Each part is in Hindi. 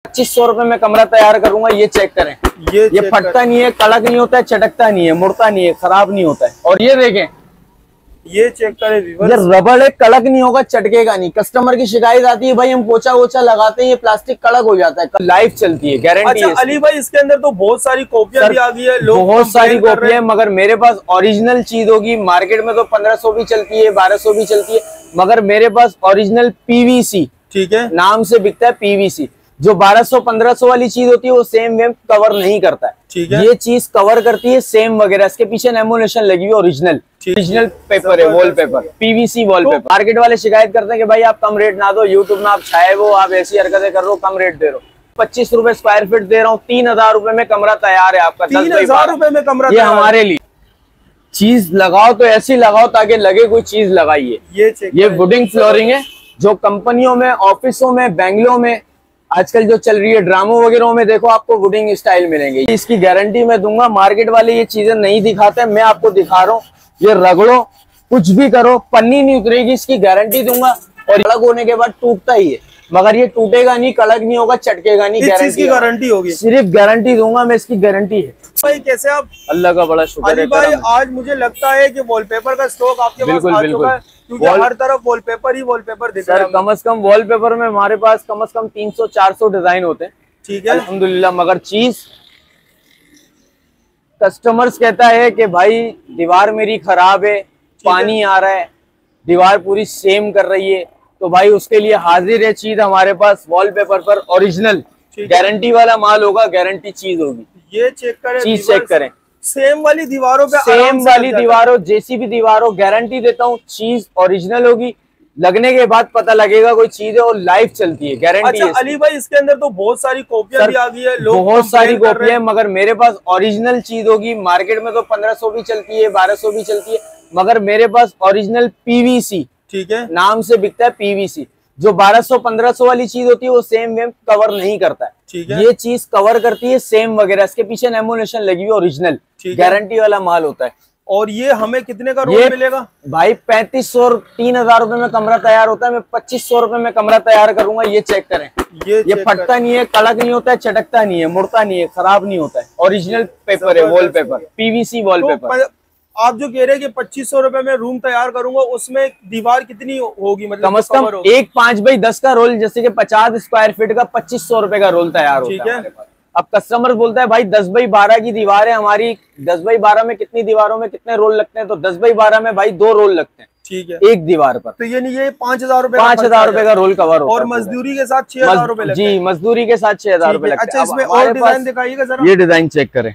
2500 में कमरा तैयार करूंगा। ये चेक करें, ये फटता नहीं है, कड़क नहीं होता है, चटकता नहीं है, मुड़ता नहीं है, खराब नहीं होता है। और ये देखें, ये चेक करें, ये रबड़ है, कड़क नहीं होगा, चटकेगा नहीं। कस्टमर की शिकायत आती है भाई हम पोछा वोछा लगाते हैं ये प्लास्टिक कड़क हो जाता है, लाइफ चलती है, गारंटी है। अली भाई इसके अंदर तो बहुत सारी कॉपियां भी आ गई है, लोग बहुत सारी कॉपियां है, मगर मेरे पास ओरिजिनल चीज होगी। मार्केट में तो 1500 भी चलती है, 1200 भी चलती है, मगर मेरे पास ओरिजिनल पीवीसी, ठीक है, नाम से बिकता है पीवीसी। जो 1200-1500 वाली चीज होती है वो सेम वेम कवर नहीं करता है, ठीक है। ये चीज कवर करती है सेम वगैरह। इसके पीछे लेमिनेशन लगी हुई, ओरिजिनल पेपर है, वॉलपेपर, पीवीसी वॉलपेपर। मार्केट वाले शिकायत करते हैं कि भाई आप कम रेट ना दो, यूट्यूब में आप छाए वो, आप ऐसी हरकतें कर रहे हो, कम रेट दे रहे हो। 25 रुपए स्क्वायर फीट दे रहा हूँ, 3000 रुपए में कमरा तैयार है आपका। 3000 रुपए में कमरा, ये हमारे लिए। चीज लगाओ तो ऐसी लगाओ ताकि लगे कोई चीज लगाई है। ये वुडिंग फ्लोरिंग है, जो कंपनियों में, ऑफिसों में, बैंगलों में आजकल जो चल रही है, ड्रामों वगैरह में देखो आपको वुडिंग स्टाइल मिलेंगे। इसकी गारंटी मैं दूंगा। मार्केट वाले ये चीजें नहीं दिखाते, मैं आपको दिखा रहा हूँ। ये रगड़ो, कुछ भी करो, पन्नी नहीं उतरेगी, इसकी गारंटी दूंगा। और कड़क होने के बाद टूटता ही है, मगर ये टूटेगा नहीं, कड़क नहीं होगा, चटकेगा नहीं, गारंटी होगी। सिर्फ गारंटी दूंगा मैं, इसकी गारंटी है। भाई कैसे आप? अल्लाह का बड़ा शुक्र है भाई। आज मुझे लगता है कि वॉलपेपर का स्टॉक आपके पास आ चुका है, क्योंकि हर तरफ वॉलपेपर ही वॉलपेपर दिख रहा है। कम से कम वॉलपेपर में हमारे पास कम से कम 300-400 डिजाइन होते हैं, ठीक है, अल्हम्दुलिल्लाह। मगर चीज कस्टमर्स कहता है कि भाई दीवार मेरी खराब है, पानी आ रहा है, दीवार पूरी सेम कर रही है, तो भाई उसके लिए हाजिर है चीज हमारे पास। वॉलपेपर पर ओरिजिनल गारंटी वाला माल होगा, गारंटी चीज होगी। ये चेक करें, चीज चेक करें, सेम वाली दीवारों पे, सेम वाली दीवारों, जैसी भी दीवारों, गारंटी देता हूँ चीज ओरिजिनल होगी। लगने के बाद पता लगेगा कोई चीज है और लाइफ चलती है, गारंटी है। अली भाई इसके अंदर तो बहुत सारी कॉपियां भी आ गई है, लोग बहुत सारी कॉपियां है, मगर मेरे पास ओरिजिनल चीज होगी। मार्केट में तो 1500 भी चलती है, 1200 भी चलती है, मगर मेरे पास ओरिजिनल पीवीसी, ठीक है, नाम से बिकता है पीवीसी। जो 1200-1500 वाली चीज होती है वो सेम वेम कवर नहीं करता है, ठीक है। ये चीज कवर करती है सेम वगैरह। इसके पीछे लेमिनेशन लगी हुई, ओरिजिनल गारंटी वाला माल होता है। और ये हमें कितने का रोल मिलेगा? भाई 3500-3000 रुपए में कमरा तैयार होता है, मैं 2500 रुपए में कमरा तैयार करूंगा। ये चेक करें, ये फटता नहीं है, कड़क नहीं होता है, चटकता नहीं है, मुड़ता नहीं है, खराब नहीं होता है। ओरिजिनल पेपर है, वॉलपेपर, पीवीसी वॉलपेपर। आप जो कह रहे हैं कि 2500 रुपए में रूम तैयार करूंगा, उसमें दीवार कितनी होगी? मतलब कम से कम एक 5x10 का रोल, जैसे कि 50 स्क्वायर फीट का 2500 रुपए का रोल तैयार होता है हमारे पास। अब कस्टमर बोलता है भाई 10x12 की दीवार है हमारी, 10x12 में कितनी दीवारों में कितने रोल लगते हैं? तो 10x12 में भाई 2 रोल लगते हैं, ठीक है, एक दीवार पर। तो ये 5000 रुपए, 5000 रुपए का रोल कवर होता है, और मजदूरी के साथ 6000 रुपए। जी, मजदूरी के साथ 6000 रुपए लगते हैं। अच्छा, इसमें और डिजाइन दिखाइएगा जरा। ये डिजाइन चेक करें,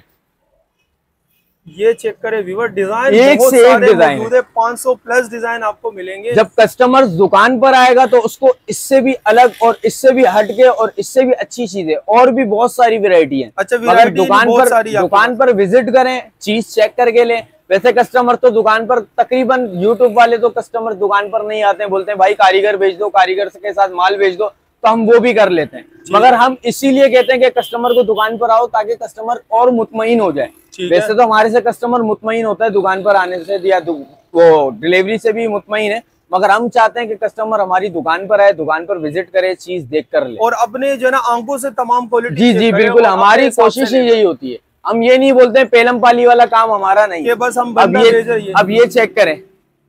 ये चेक करें व्यूअर, डिजाइन एक से एक डिजाइन है, 500 प्लस डिजाइन आपको मिलेंगे। जब कस्टमर दुकान पर आएगा तो उसको इससे भी अलग और इससे भी हटके और इससे भी अच्छी चीजें और भी बहुत सारी वैरायटी है। अच्छा, मगर दुकान पर विजिट करें, चीज चेक करके लें। वैसे कस्टमर तो दुकान पर तकरीबन, यूट्यूब वाले तो कस्टमर दुकान पर नहीं आते हैं, बोलते हैं भाई कारीगर भेज दो, कारीगर के साथ माल भेज दो, तो हम वो भी कर लेते हैं। मगर हम इसीलिए कहते हैं कि कस्टमर को दुकान पर आओ ताकि कस्टमर और मुतमईन हो जाए। वैसे तो हमारे से कस्टमर मुतमईन होता है दुकान पर आने से, या वो डिलीवरी से भी मुतमईन है, मगर हम चाहते हैं कि कस्टमर हमारी दुकान पर आए, दुकान पर विजिट करे, चीज देख कर ले, और अपने जो ना आंखों से तमाम क्वालिटी। जी बिल्कुल, हमारी कोशिश ही यही होती है। हम ये नहीं बोलते हैं पेलम पाली वाला काम हमारा नहीं है, बस हम अब ये चेक करें,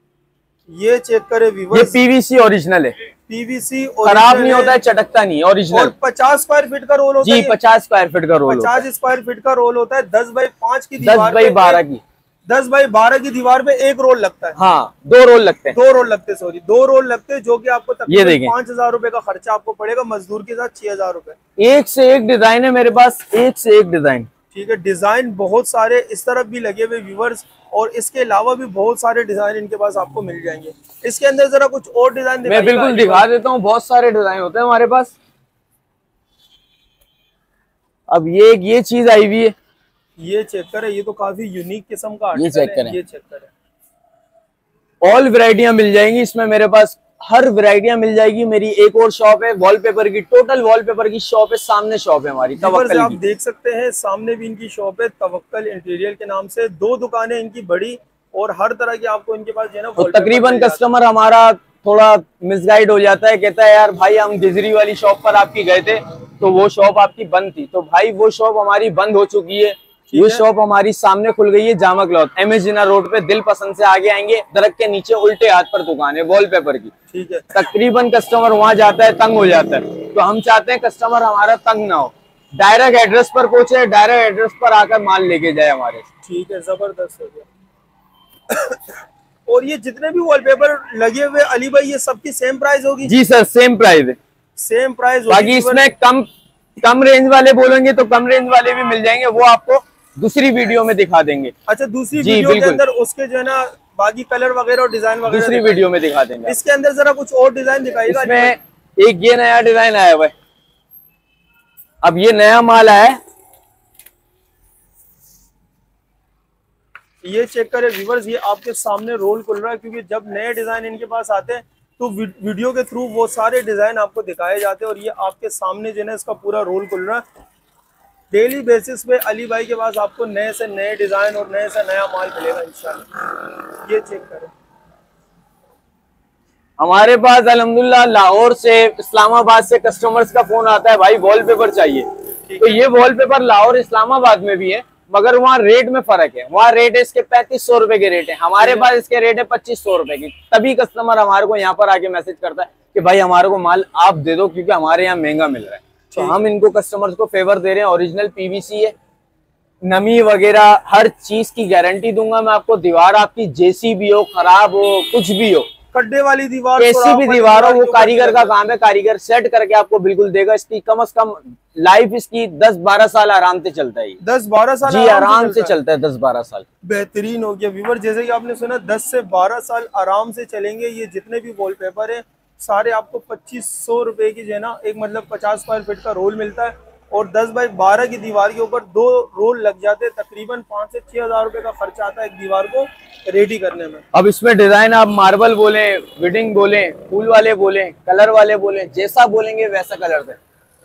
ये चेक करें, ये पीवीसी ओरिजिनल है, पीवीसी खराब नहीं होता है, चटकता नहीं, ओरिजिनल। 50 स्क्वायर फीट का रोल होता है। जी, 50 स्क्वायर फीट का रोल, 50 स्क्वायर फीट का रोल होता है। 10x5 की दीवार, 10x12 की, 10x12 की दीवार पे एक रोल लगता है। हाँ, 2 रोल लगते हैं, 2 रोल लगते हैं, सॉरी 2 रोल लगते हैं, जो कि आपको तकरीबन 5000 रुपए का खर्चा आपको पड़ेगा, मजदूर के साथ 6000 रुपए। एक से एक डिजाइन है मेरे पास, एक से एक डिजाइन, ठीक है। डिजाइन बहुत सारे इस तरफ भी लगे हुए व्यूवर्स, और इसके अलावा भी बहुत सारे डिजाइन इनके पास आपको मिल जाएंगे। इसके अंदर जरा कुछ और डिजाइन मैं बिल्कुल दिखा देता हूँ, बहुत सारे डिजाइन होते हैं हमारे पास। अब ये चीज आई हुई है, ये चेक करें, ये तो काफी यूनिक किस्म का ये चेक करें, ये चेक करें। ऑल वैरायटियां मिल जाएंगी इसमें, मेरे पास हर वैरायटियां मिल जाएगी। मेरी एक और शॉप है वॉलपेपर की, टोटल वॉलपेपर की शॉप है, सामने शॉप है हमारी तवक्कल आप देख सकते हैं, सामने भी इनकी शॉप है तवक्कल इंटीरियर के नाम से। 2 दुकानें इनकी बड़ी, और हर तरह की आपको इनके पास जो है ना, तो तकरीबन कस्टमर हमारा थोड़ा मिसगाइड हो जाता है, कहता है यार भाई हम गिजरी वाली शॉप पर आपकी गए थे तो वो शॉप आपकी बंद थी। तो भाई वो शॉप हमारी बंद हो चुकी है, ये शॉप हमारी सामने खुल गई है, Jama cloth MS Jinnah road पे, दिल पसंद से आगे आएंगे, दरख्त के नीचे उल्टे हाथ पर दुकान है वॉलपेपर की। ठीक है। तकरीबन कस्टमर वहां जाता है तंग हो जाता है, तो हम चाहते हैं कस्टमर हमारा तंग ना हो, डायरेक्ट एड्रेस पर पहुंचे, डायरेक्ट एड्रेस पर आकर माल लेके जाए हमारे। ठीक है, जबरदस्त हो गया। और ये जितने भी वॉलपेपर लगे हुए अली भाई, ये सबकी सेम प्राइस होगी? जी सर, सेम प्राइस है, सेम प्राइस। बाकी इसमें कम रेंज वाले बोलेंगे तो कम रेंज वाले भी मिल जाएंगे, वो आपको दूसरी वीडियो में दिखा देंगे। अच्छा, दूसरी वीडियो के अंदर उसके जो है ना बाकी कलर वगैरह और डिजाइन वगैरह दूसरी वीडियो में दिखा देंगे। इसके अंदर जरा कुछ और डिजाइन दिखाएगा। इसमें एक ये नया डिजाइन आया हुआ है, अब ये नया माल आया है, ये चेक करें व्यूअर्स, ये आपके सामने रोल खुल रहा है, क्योंकि जब नए डिजाइन इनके पास आते हैं तो वीडियो के थ्रू वो सारे डिजाइन आपको दिखाए जाते हैं, और ये आपके सामने जो है इसका पूरा रोल खुल रहा है। डेली बेसिस पे अली भाई के पास आपको नए से नए डिजाइन और नए से नया माल मिलेगा इंशाल्लाह। ये चेक करें, हमारे पास अल्हम्दुलिल्लाह लाहौर से, इस्लामाबाद से कस्टमर्स का फोन आता है, भाई वॉलपेपर चाहिए। तो ये वॉलपेपर लाहौर इस्लामाबाद में भी है, मगर वहाँ रेट में फर्क है, वहाँ रेट है इसके 3500 रुपए के रेट है, हमारे पास इसके रेट है 2500 रुपए की। तभी कस्टमर हमारे को यहाँ पर आके मैसेज करता है कि भाई हमारे को माल आप दे दो, क्योंकि हमारे यहाँ महंगा मिल रहा है। तो हम इनको कस्टमर्स को फेवर दे रहे हैं। ओरिजिनल PVC है, नमी वगैरह हर चीज की गारंटी दूंगा मैं आपको। दीवार आपकी जैसी भी हो, खराब हो, कुछ भी हो, खड्डे वाली दीवार, कैसी भी दीवार हो, वो कारीगर का काम है, कारीगर सेट करके आपको बिल्कुल देगा। इसकी कम से कम लाइफ इसकी 10-12 साल आराम से चलता है। 10-12 साल जी, आराम से चलता है 10-12 साल। बेहतरीन हो गया व्यूअर, जैसे कि आपने सुना 10 से 12 साल आराम से चलेंगे। ये जितने भी वॉलपेपर है सारे आपको 2500 रुपए की जो है ना, एक मतलब 50 स्क्वायर फीट का रोल मिलता है, और 10 बाई 12 की दीवार के ऊपर 2 रोल लग जाते हैं। तकरीबन 5 से 6 हजार रुपए का खर्चा आता है एक दीवार को रेडी करने में। अब इसमें डिजाइन आप मार्बल बोले, विडिंग बोले, फूल वाले बोले, कलर वाले बोले, जैसा बोलेंगे वैसा कलर से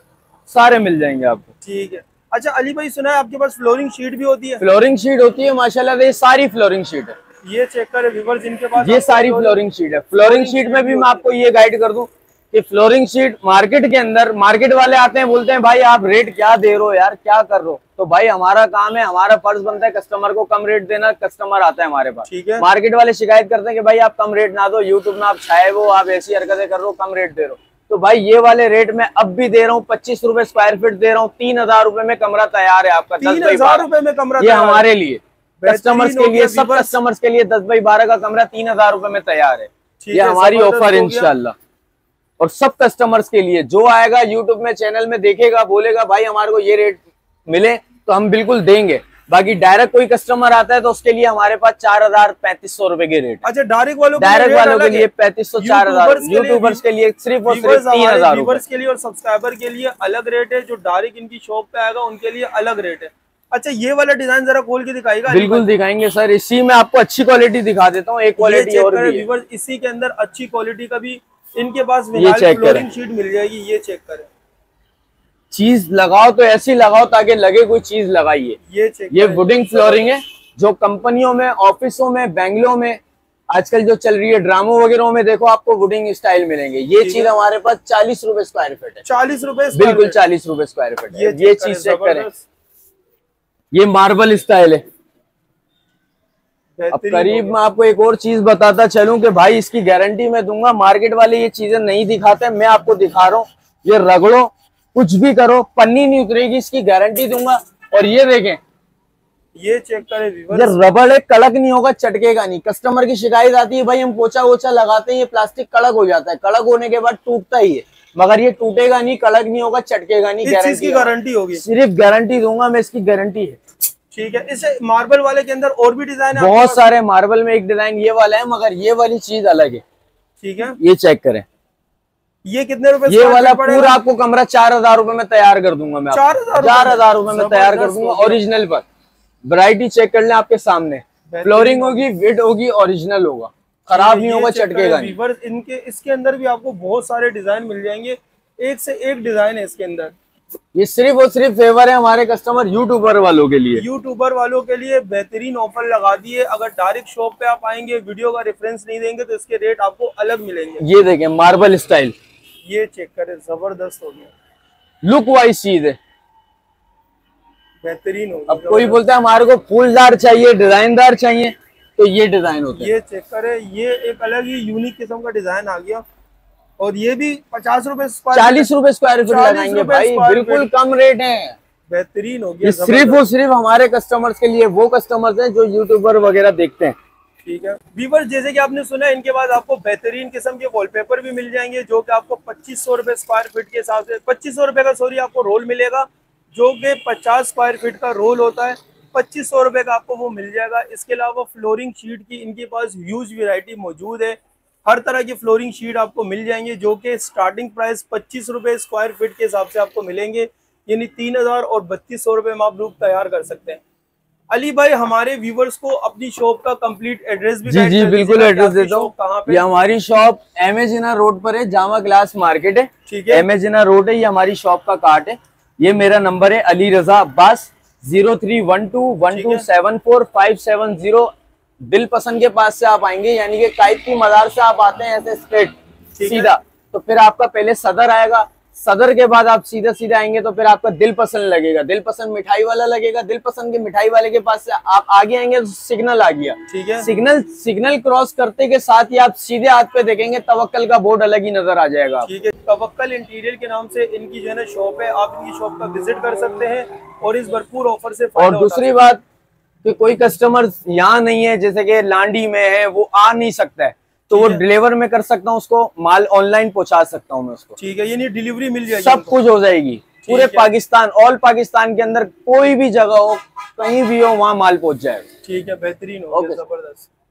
सारे मिल जाएंगे आपको। ठीक है। अच्छा अली भाई, सुना है आपके पास फ्लोरिंग शीट भी होती है? फ्लोरिंग शीट होती है माशाल्लाह, ये सारी फ्लोरिंग शीट है। ये चेक करें व्यूअर्स, इनके पास ये सारी फ्लोरिंग शीट है। फ्लोरिंग शीट में भी मैं आपको ये गाइड कर दूं कि फ्लोरिंग शीट मार्केट के अंदर, मार्केट वाले आते हैं बोलते हैं भाई आप रेट क्या दे रहे हो यार, क्या कर रहे हो। तो भाई हमारा काम है, हमारा फर्ज बनता है कस्टमर को कम रेट देना। कस्टमर आता है हमारे पास, ठीक है। मार्केट वाले शिकायत करते हैं कि भाई आप कम रेट ना दो, यूट्यूब में आप छाए हो, आप ऐसी हरकतें कर रहे हो, कम रेट दे रहे हो। तो भाई ये वाले रेट में अब भी दे रहा हूँ, 25 रुपए स्क्वायर फीट दे रहा हूँ, 3000 रुपए में कमरा तैयार है आपका। 3000 रुपए में कमरा, ये हमारे लिए, कस्टमर्स के लिए, सब कस्टमर्स के लिए 10 बाई 12 का कमरा 3000 रुपए में तैयार है। ये हमारी ऑफर इंशाल्लाह, और सब कस्टमर्स के लिए जो आएगा यूट्यूब में चैनल में देखेगा, बोलेगा भाई हमारे को ये रेट मिले तो हम बिल्कुल देंगे। बाकी डायरेक्ट कोई कस्टमर आता है तो उसके लिए हमारे पास 4000-3500 रुपए के रेट। अच्छा, डायरेक्ट वालों के लिए 3500-4000, यूट्यूबर्स के लिए सिर्फ और सिर्फ 3000 व्यूअर्स के लिए और सब्सक्राइबर के लिए अलग रेट है। जो डायरेक्ट इनकी शॉप पे आएगा उनके लिए अलग रेट है। अच्छा, ये वाला डिजाइन जरा खोल के दिखाएगा? बिल्कुल दिखाएंगे सर, इसी में आपको अच्छी क्वालिटी दिखा देता हूँ। एक क्वालिटी और भी है, इसी के अंदर अच्छी क्वालिटी का भी इनके पास फ्लोरिंग शीट मिल जाएगी। ये चेक करें, चीज लगाओ तो ऐसी लगाओ ताकि लगे कोई चीज लगाइए। ये वुडिंग फ्लोरिंग है, जो कंपनियों में, ऑफिसों में, बैंगलों में आजकल जो चल रही है, ड्रामो वगैरह में देखो आपको वुडिंग स्टाइल मिलेंगे। ये चीज हमारे पास 40 रुपए स्क्वायर फीट है। 40 रुपए, बिल्कुल 40 रुपए स्क्वायर फीट है। ये चीज चेक करें, ये मार्बल स्टाइल है। अब करीब मैं आपको एक और चीज बताता चलूं कि भाई इसकी गारंटी मैं दूंगा। मार्केट वाले ये चीजें नहीं दिखाते, मैं आपको दिखा रहा हूँ। ये रगड़ो, कुछ भी करो, पन्नी नहीं उतरेगी, इसकी गारंटी दूंगा। और ये देखें, ये चेक करें व्यूअर्स, ये रबड़ है, कड़क नहीं होगा, चटकेगा नहीं। कस्टमर की शिकायत आती है भाई हम पोछा वोछा लगाते हैं, ये प्लास्टिक कड़क हो जाता है। कड़क होने के बाद टूटता ही है, मगर ये टूटेगा नहीं, कड़क नहीं होगा, चटकेगा नहीं। गारंटी होगी, सिर्फ गारंटी दूंगा मैं, इसकी गारंटी है। ठीक है। इसे मार्बल वाले के अंदर और भी डिजाइन है? बहुत सारे मार्बल में एक डिजाइन ये वाला है, मगर ये वाली चीज अलग है। ठीक है, ये चेक करें। ये कितने रुपए? ये वाला पूरा आपको कमरा 4000 रुपए में तैयार कर दूंगा मैं। 4000 रुपए में तैयार कर दूंगा ओरिजिनल पर। वैरायटी चेक कर लें आपके सामने, फ्लोरिंग होगी, विड होगी, ओरिजिनल होगा, खराब नहीं होगा, चटकेगा नहीं। इनके इसके अंदर भी आपको बहुत सारे डिजाइन मिल जाएंगे, एक से एक डिजाइन है इसके अंदर। ये सिर्फ और सिर्फ फेवर है हमारे कस्टमर यूट्यूबर वालों के लिए। यूट्यूबर वालों के लिए बेहतरीन ऑफर लगा दिए। अगर डायरेक्ट शॉप पे आप आएंगे, वीडियो का रेफरेंस नहीं देंगे तो इसके रेट आपको अलग मिलेंगे। ये देखें मार्बल स्टाइल, ये चेक करें, जबरदस्त हो गया, लुक वाइज चीज है, बेहतरीन हो गया। अब कोई बोलता है हमारे को फूलदार चाहिए, डिजाइनदार चाहिए, तो ये डिजाइन होता है। ये चेक करें, ये एक अलग ही यूनिक किस्म का डिजाइन आ गया। और ये भी 50 रुपए स्क्वायर, 40 रुपए स्क्वायर फीट लगाएंगे भाई, बिल्कुल कम रेट है। बेहतरीन हो गया। ये सिर्फ और सिर्फ हमारे कस्टमर्स के लिए, वो कस्टमर्स हैं जो यूट्यूबर वगैरह देखते हैं। ठीक है व्यूअर्स, जैसे कि आपने सुना, इनके बाद आपको बेहतरीन किस्म के वॉलपेपर भी मिल जाएंगे, जो कि आपको 2500 रुपए स्क्वायर फीट के हिसाब से, 2500 रुपए का सॉरी आपको रोल मिलेगा, जो कि 50 स्क्वायर फीट का रोल होता है। 2500 रुपए का आपको वो मिल जाएगा। इसके अलावा फ्लोरिंग शीट की इनके पास ह्यूज वैरायटी मौजूद है। हर तरह की फ्लोरिंग शीट आपको मिल जाएंगे, जो कि स्टार्टिंग प्राइस 25 रुपए स्क्वायर फीट के हिसाब से आपको मिलेंगे, यानी 3000 और 3200 रुपए में आप लोग तैयार कर सकते हैं। अली भाई, हमारे व्यूवर्स को अपनी शॉप का कंप्लीट एड्रेस भी जी जी बिल्कुल एड्रेस देता हूँ। ये हमारी शॉप एमेजिना रोड पर है, जामा ग्लास मार्केट है। ठीक है, एमेजिना रोड है, ये हमारी शॉप का कार्ड है। ये मेरा नंबर है अली रजा अब्बास, 031212745570। दिल पसंद के पास से आप आएंगे, यानी कि कायती मजार से आप आते हैं ऐसे स्ट्रेट सीधा, तो फिर आपका पहले सदर आएगा, सदर के बाद आप सीधा सीधा आएंगे तो फिर आपका दिल पसंद लगेगा, दिल पसंद मिठाई वाला लगेगा, दिल पसंद के मिठाई वाले के पास से आप आगे आएंगे तो सिग्नल आ गया। ठीक है, सिग्नल क्रॉस करते के साथ ही आप सीधे हाथ पे देखेंगे तवक्कल का बोर्ड अलग ही नजर आ जाएगा। ठीक है, तवक्कल इंटीरियर के नाम से इनकी जो है ना शॉप है, आप इनकी शॉप का विजिट कर सकते हैं और इस भरपूर ऑफर से और दूसरी बात कि कोई कस्टमर यहाँ नहीं है, जैसे कि लांडी में है, वो आ नहीं सकता है, तो वो डिलीवर में कर सकता हूँ, उसको माल ऑनलाइन पहुंचा सकता हूँ मैं उसको। ठीक है, यानी डिलीवरी मिल जाएगी, सब कुछ हो जाएगी पूरे पाकिस्तान, ऑल पाकिस्तान के अंदर कोई भी जगह हो, कहीं भी हो, वहाँ माल पहुंच जाएगा। ठीक है, बेहतरीन हो, जबरदस्त।